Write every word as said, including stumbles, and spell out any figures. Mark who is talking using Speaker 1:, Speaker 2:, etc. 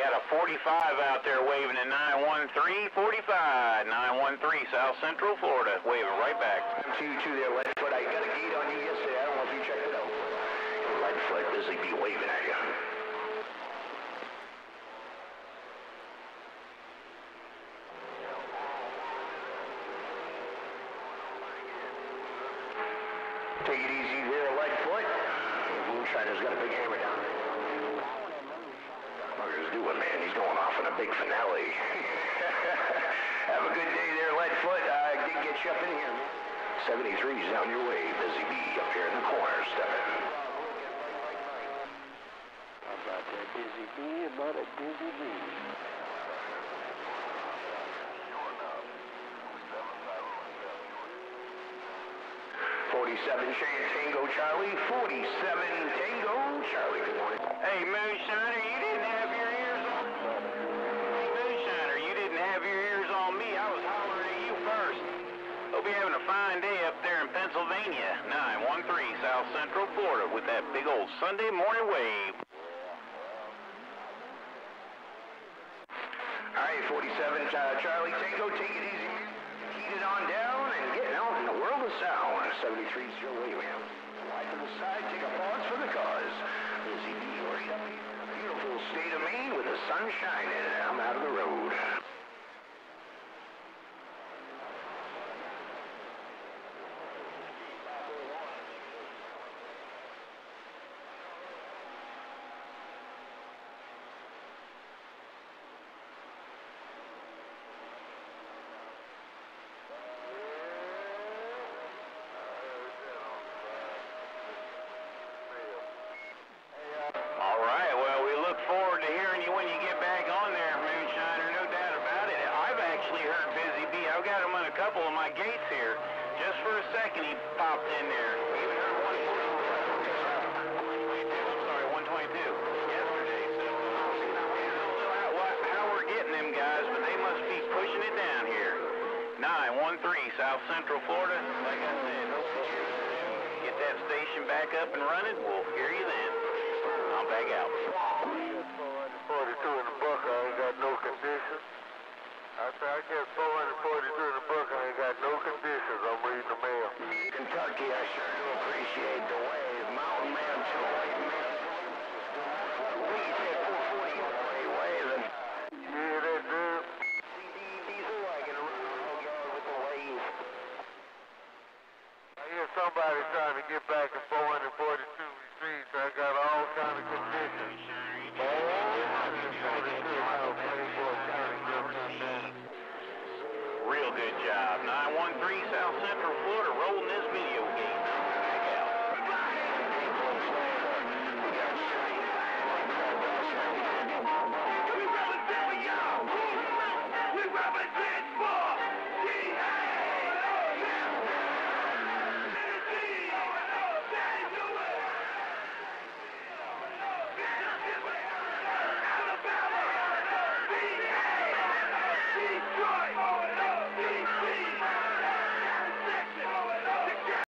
Speaker 1: got a forty-five out there waving at nine one three forty-five. nine one three South Central Florida, waving right back.
Speaker 2: two two there, Leadfoot. I got a gate on you yesterday. I don't know if you checked it out. Leadfoot, busy bee waving at you. Take it easy there, Leadfoot. Moonshiner's got a big hammer down there. Fucker's doing, man. He's going off in a big finale. Have a good day there, Leadfoot. I uh, did get you up in here. seventy-three's down your way. Busy bee up here in the corner, stepping.
Speaker 3: How about that busy bee? About a busy bee.
Speaker 2: forty-seven Tango Charlie. forty-seven Tango Charlie. Good morning.
Speaker 1: Hey, Moonshiner, you didn't have your ears on. Hey, Moonshiner, you didn't have your ears on me. I was hollering at you first. Hope you're having a fine day up there in Pennsylvania. nine one three South Central Florida with that big old Sunday morning wave.
Speaker 2: All right, forty-seven uh, Charlie Tango, take it easy. Heat it on down and get out in the world of sound. seventy-three's your way, man. Wide to the side, take a pause for the cause. Busy bee right up here. Beautiful state of Maine with the sun shining. I'm out of the road.
Speaker 1: Forward to hearing you when you get back on there, Moonshiner, no doubt about it. I've actually heard Busy Bee. I've got him on a couple of my gates here. Just for a second, he popped in there. Even heard one twenty-two. I'm sorry, one twenty-two yesterday. So I don't know how, what, how we're getting them guys, but they must be pushing it down here. nine one three South Central Florida. Like I said, get that station back up and running. We'll hear you then. I'm back out.
Speaker 3: forty-two in the buck, I ain't got no conditions. I said I get four forty-two in the buck, I ain't got no conditions. I'm reading the mail.
Speaker 2: Kentucky, I sure do appreciate the wave. Mountain Man, two white man. We said four forty yesterday, waving.
Speaker 3: Yeah, that's good.
Speaker 2: Diesel wagon around yard with the wave.
Speaker 3: I hear somebody trying to get back in four forty-two streets. I got all kind of conditions.
Speaker 1: Real good job. nine one three South Central Florida rolling this video game. Back out.
Speaker 2: We represent for y'all. We represent